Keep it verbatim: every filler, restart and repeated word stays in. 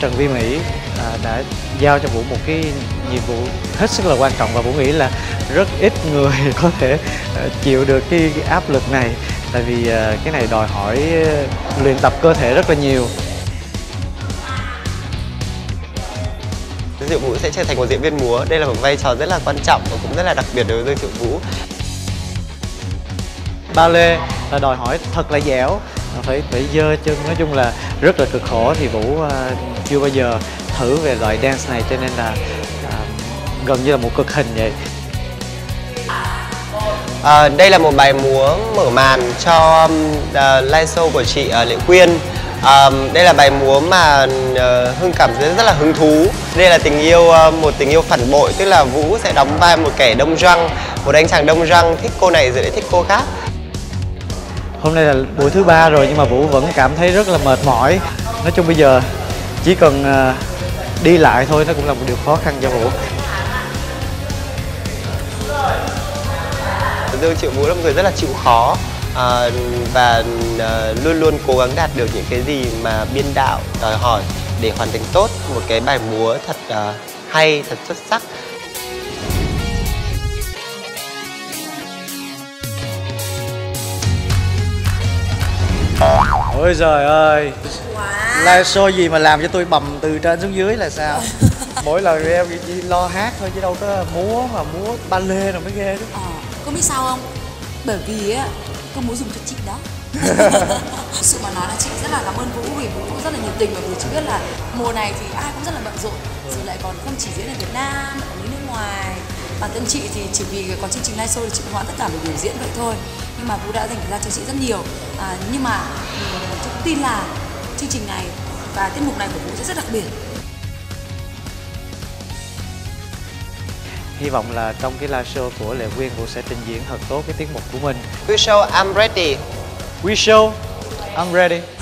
Trần Vi Mỹ à, đã giao cho Vũ một cái nhiệm vụ hết sức là quan trọng, và Vũ nghĩ là rất ít người có thể uh, chịu được cái, cái áp lực này, tại vì uh, cái này đòi hỏi uh, luyện tập cơ thể rất là nhiều. Diệu Vũ sẽ trở thành một diễn viên múa. Đây là một vai trò rất là quan trọng và cũng rất là đặc biệt đối với Diệu Vũ. Ballet là đòi hỏi thật là dẻo, phải phải giơ chân, nói chung là rất là cực khổ, thì Vũ uh, chưa bao giờ thử về loại dance này, cho nên là uh, gần như là một cực hình vậy. À, đây là một bài múa mở màn cho uh, live show của chị uh, Lệ Quyên. À, đây là bài múa mà uh, Hưng cảm thấy rất là hứng thú. Đây là tình yêu, uh, một tình yêu phản bội, tức là Vũ sẽ đóng vai một kẻ đông răng, một anh chàng đông răng thích cô này rồi lại thích cô khác. Hôm nay là buổi thứ ba rồi nhưng mà Vũ vẫn cảm thấy rất là mệt mỏi. Nói chung bây giờ chỉ cần uh, đi lại thôi, nó cũng là một điều khó khăn cho Vũ. Dương Triệu Vũ là một người rất là chịu khó à, và à, luôn luôn cố gắng đạt được những cái gì mà biên đạo đòi hỏi để hoàn thành tốt một cái bài múa thật à, hay, thật xuất sắc. Ôi giời ơi, wow. Live show gì mà làm cho tôi bầm từ trên xuống dưới là sao? Mỗi lần em chỉ lo hát thôi chứ đâu có múa, mà múa ballet rồi mới ghê đó. Ờ, cô biết sao không? Bởi vì á, tôi muốn dùng cho chị đó. Sự mà nói là chị rất là cảm ơn Vũ, vì Vũ rất là nhiệt tình, và vì chị biết là mùa này thì ai cũng rất là bận rộn, rồi lại còn không chỉ diễn ở Việt Nam, ở nước ngoài. Bản thân chị thì chỉ vì có chương trình live show thì chị hoãn tất cả buổi biểu diễn vậy thôi. Nhưng mà Vũ đã dành thời gian cho chị rất nhiều. À, nhưng mà tôi tin là chương trình này và tiết mục này của Vũ sẽ rất đặc biệt. Hy vọng là trong cái live show của Lệ Quyên, Vũ sẽ trình diễn thật tốt cái tiết mục của mình. We show I'm ready. We show I'm ready.